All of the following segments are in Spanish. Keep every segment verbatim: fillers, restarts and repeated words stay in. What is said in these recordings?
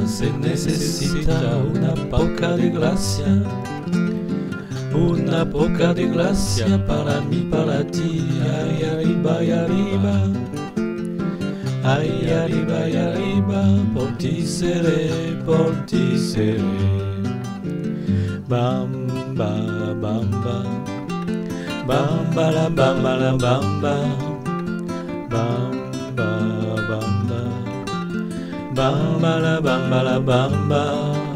se necesita una poca de gracia, una poca de gracia para mí, para ti. Ay, arriba y arriba, ay, arriba y arriba, por ti seré, por ti seré. Bamba, bamba, bamba, la bamba, la bamba, bamba, bamba, bamba, la bamba, la bamba.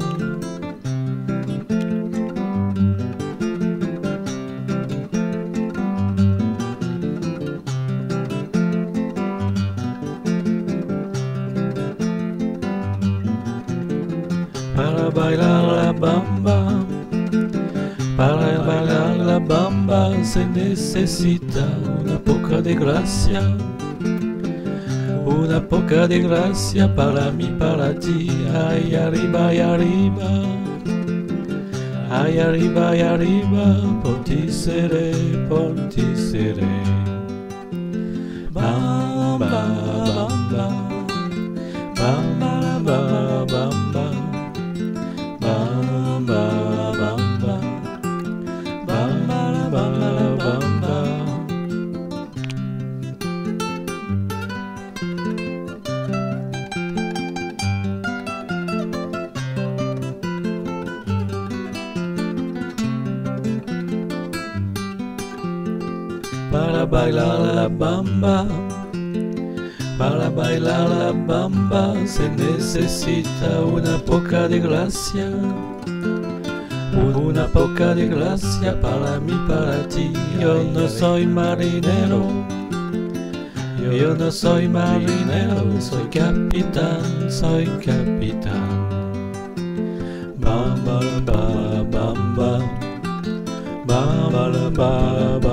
Para bailar la bamba, para bailar la bamba se necesita una poca de gracia, una poca de gracia para mí, para ti. Ay, arriba y arriba, ay, arriba y arriba, por ti seré, por ti seré. Bamba, bamba, bamba, bamba, bamba. Bamba, bamba, bamba, bamba, bamba. Para bailar la bamba, para bailar la bamba se necesita una poca de gracia, una poca de gracia para mí, para ti. Yo no soy marinero, yo no soy marinero, soy capitán, soy capitán. Bamba, bamba, bamba, bamba, bamba.